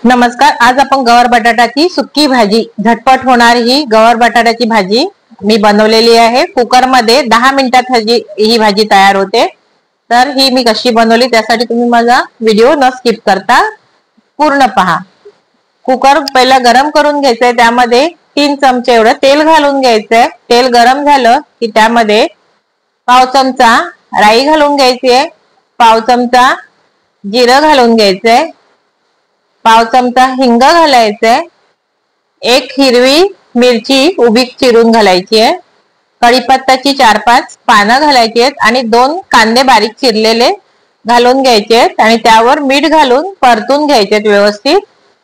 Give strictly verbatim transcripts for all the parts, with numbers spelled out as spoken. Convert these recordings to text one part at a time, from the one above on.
नमस्कार। आज आपण गवार बटाट्याची सुक्की भाजी, झटपट होणार ही गवार बटाट्याची भाजी मी बनवलेली आहे। कुकर मध्ये दहा मिनिटात ही भाजी तयार होते। तर ही मी कशी बनवली त्यासाठी तुम्ही माझा व्हिडिओ न स्किप करता पूर्ण पहा। कुकर पहिला गरम करून घ्यायचंय, त्यामध्ये तीन चमचे एवढं तेल घालून घ्यायचंय। तेल गरम झालं की त्यामध्ये पाव चमचा राई घालून घ्यायची आहे, पाव चमचा जिरं घालून घ्यायचंय, पाव चमचा हिंग घालायचंय, एक हिरवी मिरची उभी चिरून घालायची आहे, कढीपत्त्याची चार पाच पानं घालायची आहेत आणि दोन कांदे बारीक चिरलेले घालून घ्यायचे आहेत आणि त्यावर मीठ घालून परतून घ्यायचे आहेत। व्यवस्थित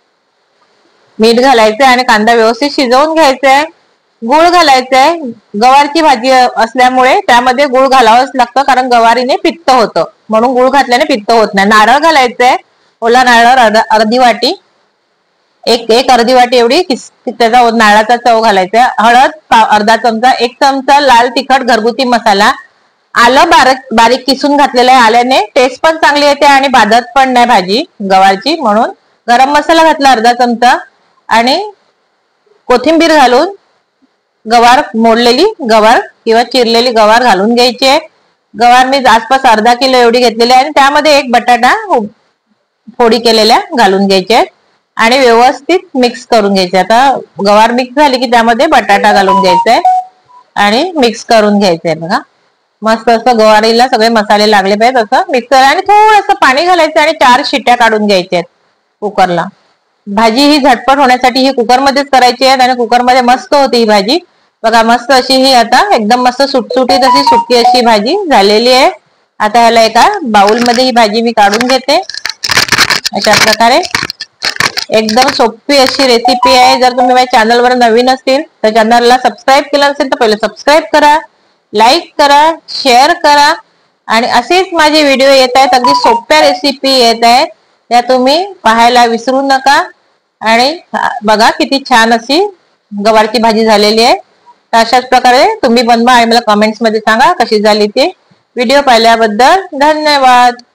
मीठ घालायचं आणि कांदा व्यवस्थित शिजवून घ्यायचा आहे। गूळ घालायचंय। गवारची भाजी असल्यामुळे त्यामध्ये गूळ घालावंच लागतं, कारण गवारीने पित्त होतं, म्हणून गूळ घातल्याने पित्त होत नाही। नारळ घालायचंय, ओला नारळ अर्धी वाटी, एक एक अर्धी वाटी एवढी त्याचा नारळाचा चव घालायचा। हळद अर्धा चमचा, एक चमचा लाल तिखट घरगुती मसाला, आलं बारीक बारीक किसून घातलेलं आहे। आल्याने टेस्ट पण चांगली येते आणि बाधत पण नाही भाजी गवारची, म्हणून गरम मसाला घातला अर्धा चमचा आणि कोथिंबीर घालून गवार मोडलेली गवार किंवा चिरलेली गवार घालून घ्यायची। गवार मी आसपास अर्धा किलो एवढी घेतलेली आहे आणि त्यामध्ये एक बटाटा फोडी केलेल्या घालून घ्यायचे आणि व्यवस्थित मिक्स करून घ्यायचे। आता गवार मिक्स झाली की त्यामध्ये बटाटा घालून घ्यायचा आहे आणि मिक्स करून घ्यायचंय। बघा मस्त असं गवारीला सगळे मसाले लागले पाहिजे असं मिक्स करा आणि थोडंसं पाणी घालायचं आणि चार शिट्ट्या काढून घ्यायच्या कुकरला। भाजी ही झटपट होण्यासाठी ही कुकर मध्येच करायची आहे आणि कुकर मध्ये मस्त होती ही भाजी। बघा मस्त अशी ही आता एकदम मस्त सुटसुटीत अशी सुकी अशी भाजी झालेली आहे। आता ह्याला एका बाउल मध्ये ही भाजी मी काढून घेते। अशा प्रकारे एकदम सोपी अशी रेसिपी आहे। जर तुम्ही माझ्या चॅनलवर नवीन असतील तर चॅनलला सबस्क्राईब केलं असेल तर पहिले सबस्क्राईब करा, लाईक करा, शेअर करा आणि असेच माझे व्हिडिओ येत आहेत, अगदी सोप्या रेसिपी येत आहेत, त्या तुम्ही पाहायला विसरू नका। आणि बघा किती छान अशी गवारची भाजी झालेली आहे। तर अशाच प्रकारे तुम्ही बनवा आणि मला कमेंट्स मध्ये सांगा कशी झाली ती। व्हिडिओ पाहिल्याबद्दल धन्यवाद।